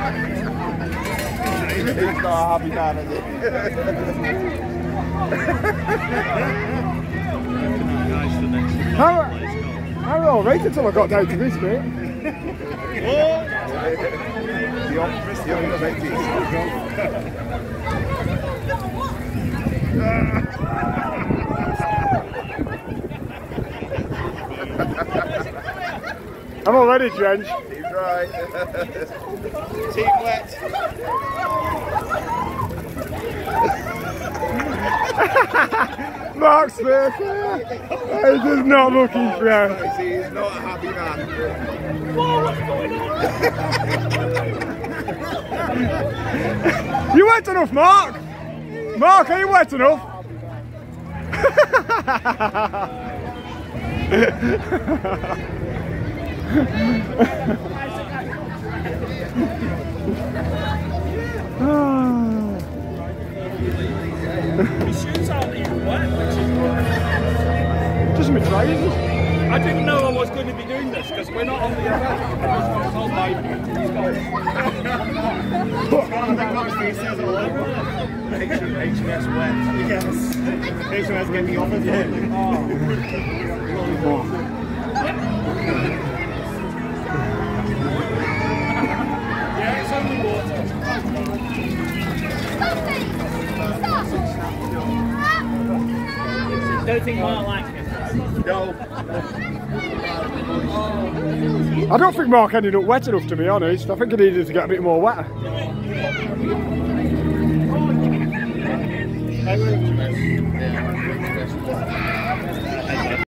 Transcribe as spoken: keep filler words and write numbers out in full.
He's not a happy man, is he? How, how all right until I got down to this bit. The unexpected. I'm already drenched. He's right. Team wet. Mark's face. He's just not looking proud. He's not a happy man. Whoa, what's going on? You wet enough, Mark? Mark, are you wet enough? The shoes aren't even wet, which is Just me trying. I didn't know I was going to be doing this because we're not on the event. I just got told by these guys. H M S wet. Yes. H M S getting off of it. Yeah, it's only water. Don't think Mark likes it. No. I don't think Mark ended up wet enough, to be honest. I think he needed to get a bit more wetter. Yeah.